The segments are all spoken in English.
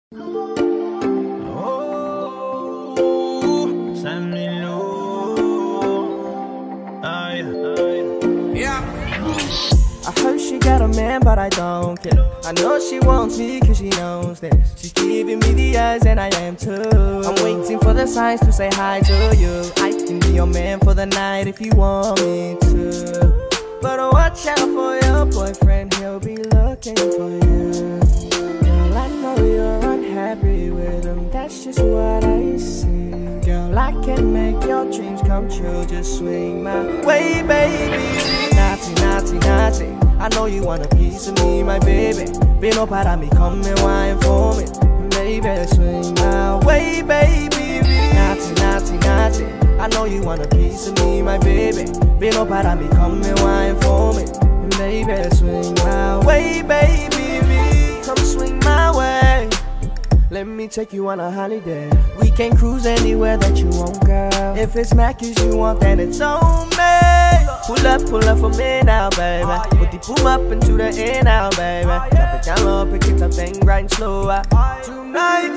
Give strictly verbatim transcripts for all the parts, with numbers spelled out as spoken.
Oh, Sammy Lou. Ah, yeah. Yeah. I heard she got a man, but I don't care. I know she wants me cause she knows this. She's giving me the eyes and I am too. I'm waiting for the signs to say hi to you. I can be your man for the night if you want me to. But watch out for your boyfriend, he'll be looking for you. Girl, I know you're unhappy with him, that's just what I see. Girl, I can make your dreams come true, just swing my way, baby. Naughty, naughty, naughty, I know you want a piece of me, my baby. Vino para mi, come and wine for me. Baby, swing my way, baby. Naughty, naughty, naughty, I know you want a piece of me, my baby. Vino para mi, come and wine for me. Baby, swing my way, baby. Come swing my way. Let me take you on a holiday. We can cruise anywhere that you want, girl. If it's Mac's you want, then it's on me. Pull up, pull up for me now, baby. Put the boom up into the air now, baby. Drop it down low, pick it up, then grind slower. Tonight,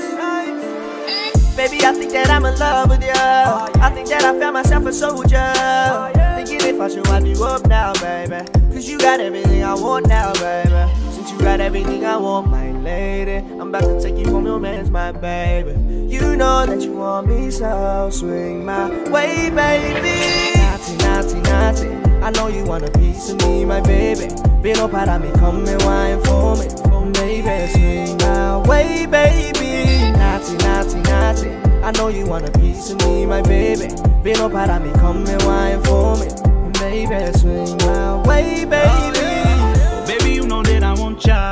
baby, I think that I'm in love with you. I think that I found myself a soldier. Thinking if I should wind you up now, baby. Cause you got everything I want now, baby. Since you got everything I want, my lady, I'm about to take you from your man's, my baby. You know that you want me, so swing my way, baby. Naughty, naughty, naughty, I know you want a piece of me, my baby. Vino para mi, come and wine for me. Oh, baby, swing my way, baby. Naughty, naughty, naughty, I know you want a piece of me, my baby. Vino para mi, come and wine for me. Baby, swing my way, baby. Oh, yeah. Baby, you know that I want ya.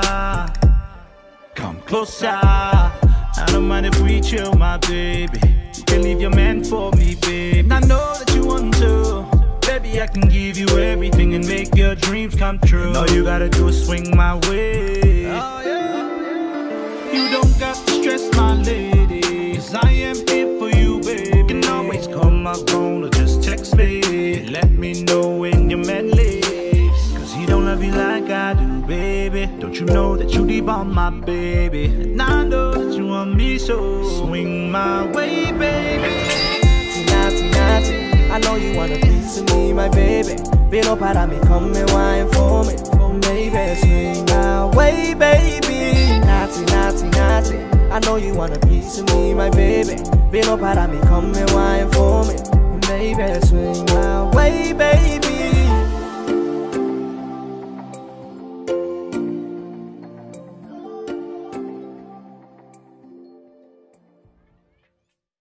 Come closer. I don't mind if we chill, my baby. You can leave your man for me, baby. I know that you want to. Baby, I can give you everything and make your dreams come true. All you gotta do is swing my way. Oh, yeah. You don't got to stress, my lady, cause I am here for you, baby. You can always call my phone or just text me. Let me know when your man leaves, cause he don't love you like I do, baby. Don't you know that you deep on my baby? And I know that you want me, so swing my way, baby. Naughty, naughty, I know you want a piece of me, my baby. Vino para mi, come and wine for me. Oh, baby, swing my way, baby. Naughty, naughty, naughty, I know you want a piece of me, my baby. Vino para mi, come and wine for me. Baby, swing my way, baby.